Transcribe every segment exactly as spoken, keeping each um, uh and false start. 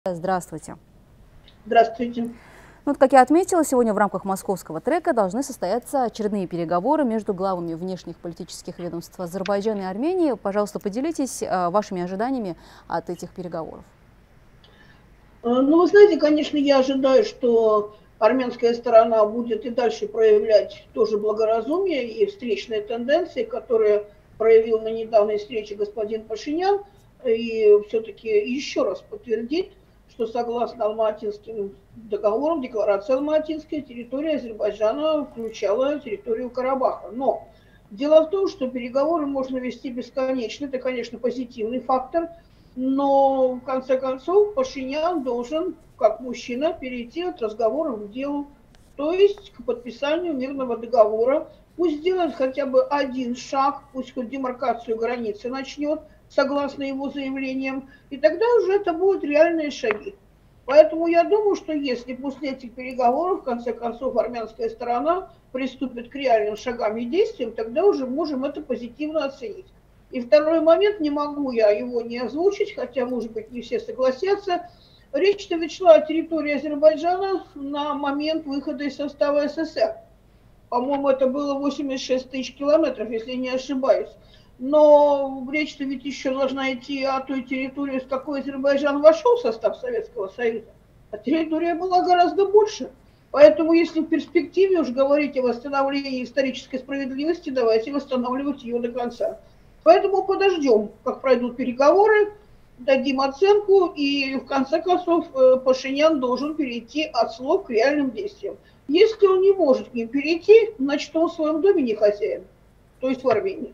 Здравствуйте. Здравствуйте. Ну, вот, как я отметила, сегодня в рамках московского трека должны состояться очередные переговоры между главами внешних политических ведомств Азербайджана и Армении. Пожалуйста, поделитесь э, вашими ожиданиями от этих переговоров. Ну, вы знаете, конечно, я ожидаю, что армянская сторона будет и дальше проявлять тоже благоразумие и встречные тенденции, которые проявил на недавней встрече господин Пашинян, и все-таки еще раз подтвердит, что согласно Алматинским договорам, декларации Алматинской, территория Азербайджана включала территорию Карабаха. Но дело в том, что переговоры можно вести бесконечно, это, конечно, позитивный фактор, но в конце концов Пашинян должен, как мужчина, перейти от разговоров к делу, то есть к подписанию мирного договора. Пусть сделает хотя бы один шаг, пусть хоть демаркацию границы начнет, согласно его заявлениям, и тогда уже это будут реальные шаги. Поэтому я думаю, что если после этих переговоров, в конце концов, армянская сторона приступит к реальным шагам и действиям, тогда уже можем это позитивно оценить. И второй момент, не могу я его не озвучить, хотя, может быть, не все согласятся. Речь-то ведь шла о территории Азербайджана на момент выхода из состава СССР. По-моему, это было восемьдесят шесть тысяч километров, если не ошибаюсь. Но речь-то ведь еще должна идти о той территории, с какой Азербайджан вошел в состав Советского Союза. А территория была гораздо больше. Поэтому, если в перспективе уж говорить о восстановлении исторической справедливости, давайте восстанавливать ее до конца. Поэтому подождем, как пройдут переговоры, дадим оценку, и в конце концов Пашинян должен перейти от слов к реальным действиям. Если он не может к ним перейти, значит, он в своем доме не хозяин, то есть в Армении.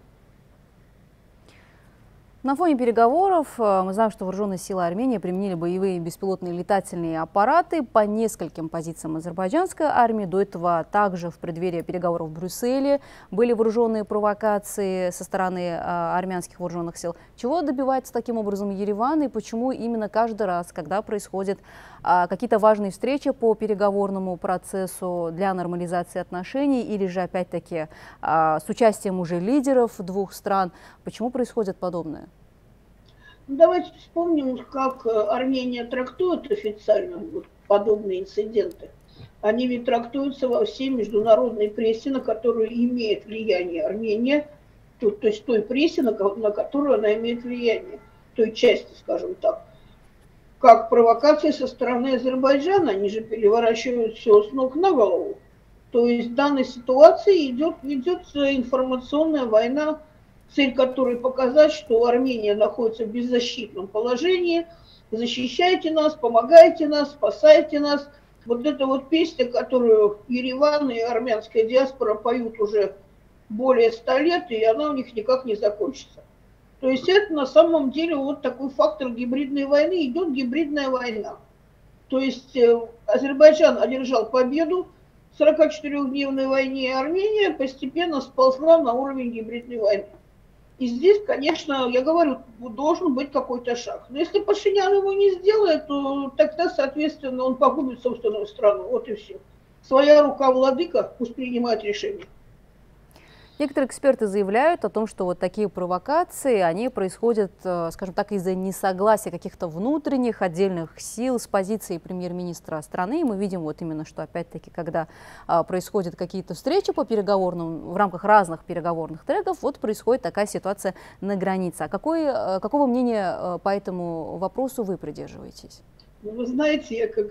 На фоне переговоров мы знаем, что вооруженные силы Армении применили боевые беспилотные летательные аппараты по нескольким позициям азербайджанской армии. До этого также в преддверии переговоров в Брюсселе были вооруженные провокации со стороны армянских вооруженных сил. Чего добивается таким образом Ереван и почему именно каждый раз, когда происходят какие-то важные встречи по переговорному процессу для нормализации отношений или же опять-таки с участием уже лидеров двух стран, почему происходит подобное? Давайте вспомним, как Армения трактует официально вот подобные инциденты. Они ведь трактуются во всей международной прессе, на которую имеет влияние Армения, то, то есть той прессе, на, на которую она имеет влияние, той части, скажем так, как провокации со стороны Азербайджана, они же переворачивают все с ног на голову. То есть в данной ситуации идет, ведется информационная война, цель которой показать, что Армения находится в беззащитном положении, защищайте нас, помогайте нас, спасайте нас. Вот эта вот песня, которую Ереван и армянская диаспора поют уже более ста лет, и она у них никак не закончится. То есть это на самом деле вот такой фактор гибридной войны, идет гибридная война. То есть Азербайджан одержал победу в сорокачетырёхдневной войне, и Армения постепенно сползла на уровень гибридной войны. И здесь, конечно, я говорю, должен быть какой-то шаг. Но если Пашинян его не сделает, то тогда, соответственно, он погубит собственную страну. Вот и все. Своя рука владыка, пусть принимает решение. Некоторые эксперты заявляют о том, что вот такие провокации, они происходят, скажем так, из-за несогласия каких-то внутренних отдельных сил с позиции премьер-министра страны. И мы видим вот именно, что опять-таки, когда происходят какие-то встречи по переговорным, в рамках разных переговорных треков, вот происходит такая ситуация на границе. А какое, какого мнения по этому вопросу вы придерживаетесь? Вы знаете, я как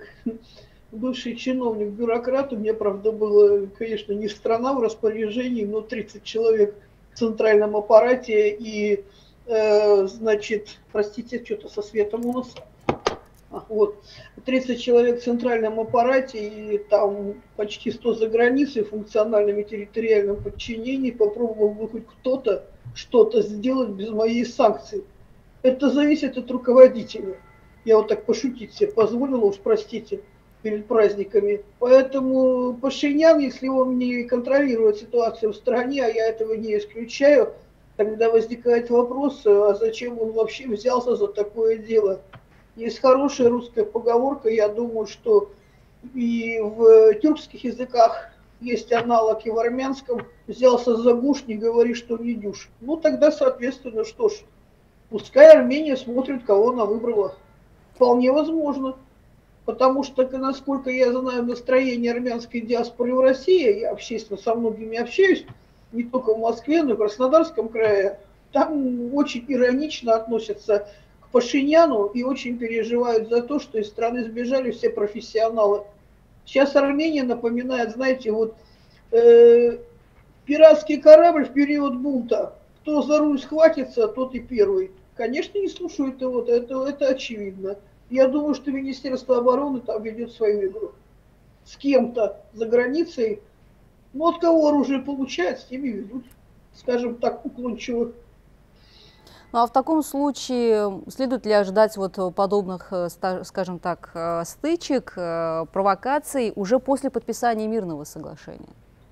бывший чиновник, бюрократ, у меня, правда, было, конечно, не страна в распоряжении, но тридцать человек в центральном аппарате и, э, значит, простите, что-то со светом у нас, а, вот, тридцать человек в центральном аппарате и там почти сто за границей в функциональном и территориальном подчинении, попробовал бы хоть кто-то что-то сделать без моей санкции. Это зависит от руководителя. Я вот так пошутить себе позволила, уж простите, перед праздниками. Поэтому Пашинян, если он не контролирует ситуацию в стране, а я этого не исключаю, тогда возникает вопрос, а зачем он вообще взялся за такое дело. Есть хорошая русская поговорка, я думаю, что и в тюркских языках есть аналог, и в армянском: взялся за гуш, не говори, что не дюш. Ну тогда, соответственно, что ж, пускай Армения смотрит, кого она выбрала. Вполне возможно. Потому что, насколько я знаю настроение армянской диаспоры в России, я общественно со многими общаюсь, не только в Москве, но и в Краснодарском крае, там очень иронично относятся к Пашиняну и очень переживают за то, что из страны сбежали все профессионалы. Сейчас Армения напоминает, знаете, вот э, пиратский корабль в период бунта. Кто за руль схватится, тот и первый. Конечно, не слушают его, это, это очевидно. Я думаю, что Министерство обороны там ведет свою игру. С кем-то за границей, ну, от кого оружие получают, с теми ведут, скажем так, уклончиво. Ну а в таком случае следует ли ожидать вот подобных, скажем так, стычек, провокаций уже после подписания мирного соглашения?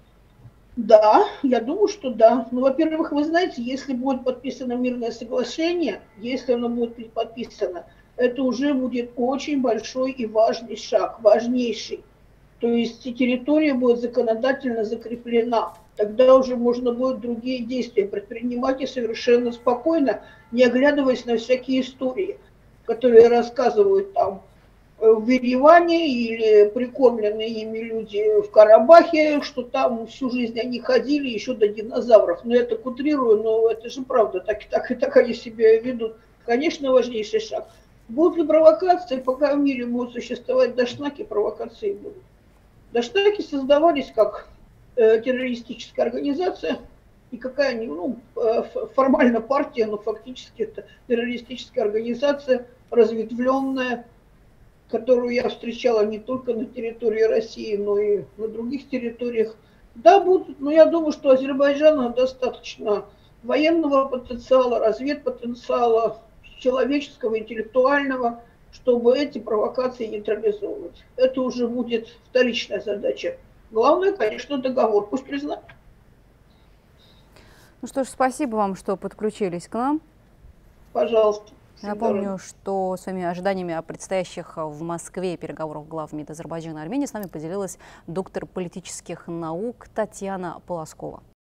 Да, я думаю, что да. Ну, во-первых, вы знаете, если будет подписано мирное соглашение, если оно будет подписано, это уже будет очень большой и важный шаг, важнейший. То есть территория будет законодательно закреплена. Тогда уже можно будет другие действия предпринимать и совершенно спокойно, не оглядываясь на всякие истории, которые рассказывают там в Ереване или прикормленные ими люди в Карабахе, что там всю жизнь они ходили еще до динозавров. Но я так утрирую, но это же правда, так, так, и так они себя ведут. Конечно, важнейший шаг. Будут ли провокации, пока в мире будут существовать дашнаки, провокации будут. Дашнаки создавались как э, террористическая организация, и какая-нибудь, ну, э, формально партия, но фактически это террористическая организация, разветвленная, которую я встречала не только на территории России, но и на других территориях. Да, будут, но я думаю, что Азербайджану достаточно военного потенциала, разведпотенциала, человеческого, интеллектуального, чтобы эти провокации нейтрализовывать. Это уже будет вторичная задача. Главное, конечно, договор, пусть признают. Ну что ж, спасибо вам, что подключились к нам. Пожалуйста. Напомню, что своими ожиданиями о предстоящих в Москве переговорах глав МИД Азербайджана и Армении с нами поделилась доктор политических наук Татьяна Полоскова.